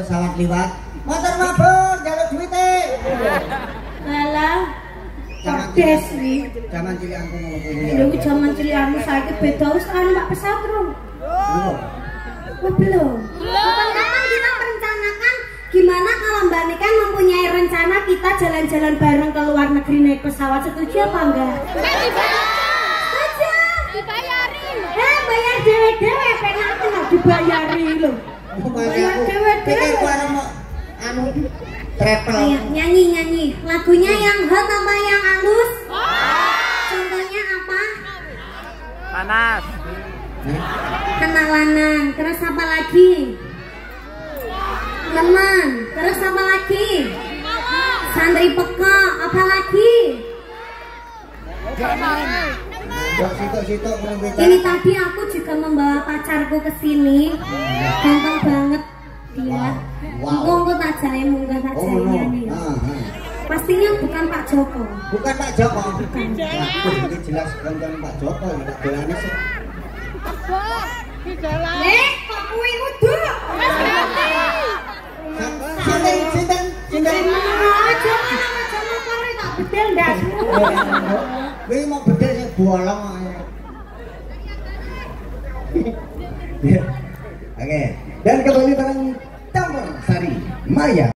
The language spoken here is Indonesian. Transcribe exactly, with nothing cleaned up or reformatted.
pesawat liwat. Motor mabur jaluk duite. Alah. Kades wi. Zaman cilik aku ngono kuwi. Lho zaman cilik aku saiki beda wis kan Pak pesawat rong. Lho. Oh, belum. Kapan-kapan kita merencanakan gimana kalau Mbak Nika mempunyai rencana kita jalan-jalan bareng ke luar negeri naik pesawat, setuju apa enggak? Setuju. Dibayarin. Eh, bayar dewe-dewe pengen aku nggak dibayari lho. Bayar dewe-dewe. Anu travel. Ayo, nyanyi-nyanyi. Lagunya yang hot apa yang halus? Contohnya apa? Panas. Kenalan. Terus apa lagi? Teman. Terus apa lagi? Santri pekok. Apa lagi? Ini tadi aku juga membawa pacarku ke sini. Ganteng banget dia. Monggo tak jahe munggah tak jahe nih. Pastinya bukan Pak Joko. Bukan Pak Joko. Bukan. Ini jelas bukan Pak Joko. Tak dolane sih. Eh, kok kuwi udu? Sinten sinten sinten. Aja aja motor tak bedel ndasmu. Kuwi mau bedel sing bolong. Oke, dan kembali bareng Taman Sari Maya.